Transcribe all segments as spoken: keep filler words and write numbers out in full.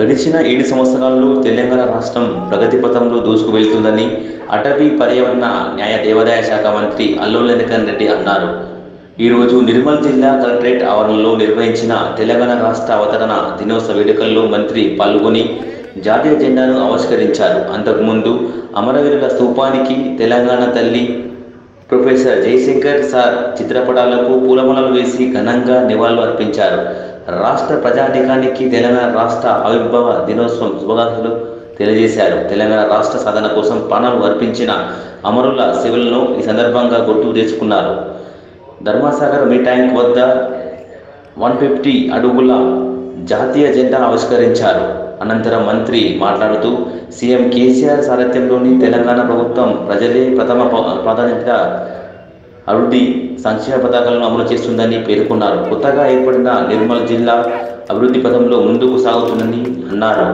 గడిచిన ఏడు సంవత్సరాల్లో తెలంగాణ రాష్ట్రం ప్రగతి పథంలో దూసుకు వెళ్తుందని అటవీ పర్యావరణ న్యాయ దేవాదాయ శాఖ మంత్రి అల్లు లెంకన్ రెడ్డి అన్నారు. ఈరోజు నిర్మల్ జిల్లా కలెక్టరేట్ ఆవరణలో నిర్వహించిన తెలంగాణ రాష్ట్ర అవతరణ దినోత్సవ వేడుకల్లో మంత్రి పాల్గొని జాతీయ జెండాను ఆవిష్కరించారు. అంతకుముందు అమరవీరుల స్తూపానికి తెలంగాణ తల్లి ప్రొఫెసర్ జయశంకర్ సార్ చిత్రపటాలకు పూలమాలలు వేసి ఘనంగా నివాళులు అర్పించారు. రాష్ట్ర ప్రజానీకానికి తెలంగాణ రాష్ట్ర ఆవిర్భావ దినోత్సవం శుభాకాంక్షలు తెలియజేశారు. తెలంగాణ రాష్ట్ర సాధన కోసం ప్రాణాలు అర్పించిన అమరుల సేవలను ఈ సందర్భంగా గుర్తుకు తెచ్చుకున్నారు. ధర్మసాగర్ మీ ట్యాంక్ వద్ద వన్ ఫిఫ్టీ అడుగుల జాతీయ జెండా ఆవిష్కరించారు. అనంతరం మంత్రి మాట్లాడుతూ సీఎం కేసీఆర్ సారథ్యంలోని తెలంగాణ ప్రభుత్వం ప్రజలే ప్రథమ ప్రాధాన్యత అభివృద్ధి సంక్షేమ పథకాలను అమలు చేస్తుందని పేర్కొన్నారు. కొత్తగా ఏర్పడిన నిర్మల్ జిల్లా అభివృద్ధి పథంలో ముందుకు సాగుతుందని అన్నారు.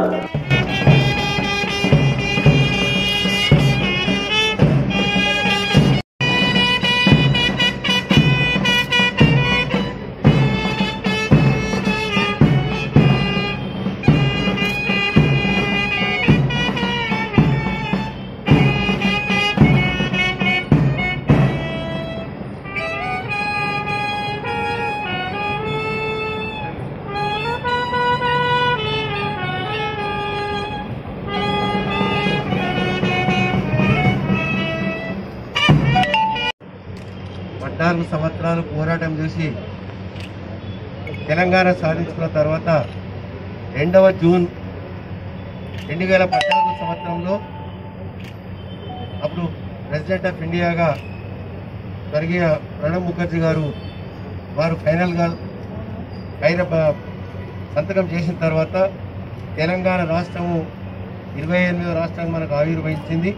పద్నాలుగు సంవత్సరాలు పోరాటం చేసి తెలంగాణ సాధించుకున్న తర్వాత రెండవ జూన్ రెండు వేల పద్నాలుగు సంవత్సరంలో అప్పుడు ప్రెసిడెంట్ ఆఫ్ ఇండియాగా స్వర్గీయ ప్రణబ్ ముఖర్జీ గారు వారు ఫైనల్గా పైన సంతకం చేసిన తర్వాత తెలంగాణ రాష్ట్రము ఇరవై ఎనిమిదవ రాష్ట్రంగా మనకు ఆవిర్భవించింది.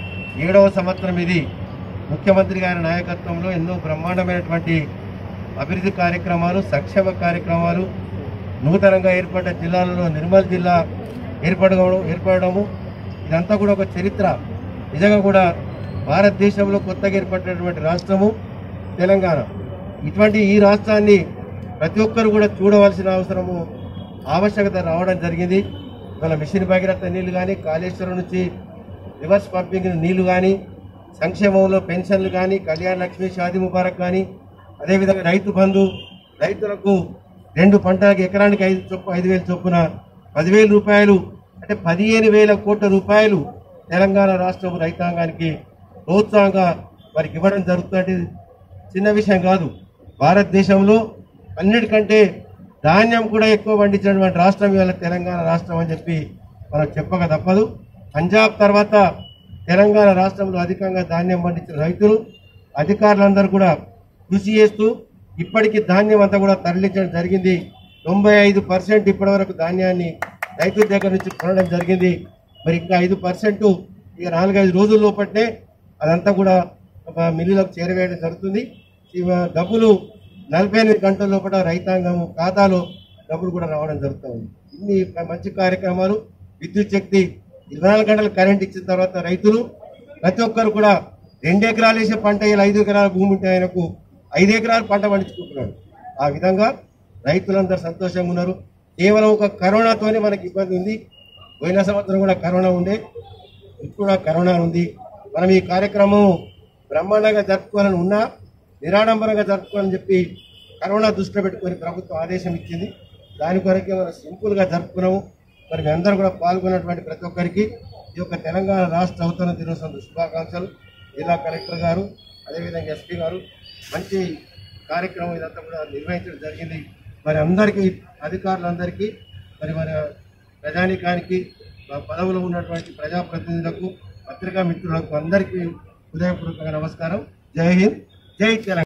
ఏడవ సంవత్సరం ఇది. ముఖ్యమంత్రి గారి నాయకత్వంలో ఎన్నో బ్రహ్మాండమైనటువంటి అభివృద్ధి కార్యక్రమాలు, సంక్షేమ కార్యక్రమాలు, నూతనంగా ఏర్పడ్డ జిల్లాలలో నిర్మల్ జిల్లా ఏర్పడడం ఏర్పడము ఇదంతా కూడా ఒక చరిత్ర. నిజంగా కూడా భారతదేశంలో కొత్తగా ఏర్పడినటువంటి రాష్ట్రము తెలంగాణ. ఇటువంటి ఈ రాష్ట్రాన్ని ప్రతి ఒక్కరు కూడా చూడవలసిన అవసరము ఆవశ్యకత రావడం జరిగింది. మన మిషన్ భగీరథ నీళ్లు కానీ, కాళేశ్వరం నుంచి రివర్స్ పంపింగ్ నీళ్లు కానీ, సంక్షేమంలో పెన్షన్లు కానీ, కళ్యాణ లక్ష్మి, షాదీ ముబారక్ కానీ, అదేవిధంగా రైతు బంధు, రైతులకు రెండు పంటలకు ఎకరానికి ఐదు చొప్పు ఐదు వేలు చొప్పున పదివేల రూపాయలు అంటే పదిహేను వేల కోట్ల రూపాయలు తెలంగాణ రాష్ట్రం రైతాంగానికి ప్రోత్సాహంగా వారికి ఇవ్వడం జరుగుతుంది. చిన్న విషయం కాదు. భారతదేశంలో అన్నిటికంటే ధాన్యం కూడా ఎక్కువ పండించినటువంటి రాష్ట్రం ఇవాళ తెలంగాణ రాష్ట్రం అని చెప్పి మనం చెప్పక తప్పదు. పంజాబ్ తర్వాత తెలంగాణ రాష్ట్రంలో అధికంగా ధాన్యం పండించిన రైతులు, అధికారులందరూ కూడా కృషి చేస్తూ ఇప్పటికీ ధాన్యం అంతా కూడా తరలించడం జరిగింది. తొంభై ఐదు పర్సెంట్ ఇప్పటి వరకు ధాన్యాన్ని రైతుల దగ్గర నుంచి కొనడం జరిగింది. మరి ఇంకా ఐదు పర్సెంట్ ఇక నాలుగైదు రోజుల లోపట్నే అదంతా కూడా మిల్లులకు చేరవేయడం జరుగుతుంది. డబ్బులు నలభై ఎనిమిది గంటల లోపల రైతాంగం ఖాతాలో డబ్బులు కూడా రావడం జరుగుతుంది. ఇన్ని మంచి కార్యక్రమాలు. విద్యుత్ శక్తి ఇరవై నాలుగు గంటలు కరెంట్ ఇచ్చిన తర్వాత రైతులు ప్రతి ఒక్కరు కూడా రెండు ఎకరాలు వేసే పంట ఇలా ఐదు ఎకరాల భూమి ఉంటే ఆయనకు ఐదు ఎకరాలు పంట పండించుకుంటున్నాడు. ఆ విధంగా రైతులందరూ సంతోషంగా ఉన్నారు. కేవలం ఒక కరోనాతోనే మనకి ఇబ్బంది ఉంది. పోయిన సంవత్సరం కూడా కరోనా ఉండే, ఇప్పుడు కూడా కరోనా ఉంది. మనం ఈ కార్యక్రమం బ్రహ్మాండంగా జరుపుకోవాలని ఉన్నా నిరాడంబరంగా జరుపుకోవాలని చెప్పి కరోనా దృష్టిలో పెట్టుకొని ప్రభుత్వం ఆదేశం ఇచ్చింది. దాని కొరకే మనం సింపుల్గా జరుపుకున్నాము. మరి మీ అందరూ కూడా పాల్గొన్నటువంటి ప్రతి ఒక్కరికి ఈ యొక్క తెలంగాణ రాష్ట్ర అవతరణ దినోత్సవం శుభాకాంక్షలు. జిల్లా కలెక్టర్ గారు, అదేవిధంగా ఎస్పీ గారు మంచి కార్యక్రమం ఇదంతా కూడా నిర్వహించడం జరిగింది. మరి అందరికీ, అధికారులందరికీ, మరి మన ప్రజానీకానికి, పదవులో ఉన్నటువంటి ప్రజాప్రతినిధులకు, పత్రికా మిత్రులకు అందరికీ హృదయపూర్వకంగా నమస్కారం. జై హింద్, జై తెలంగాణ.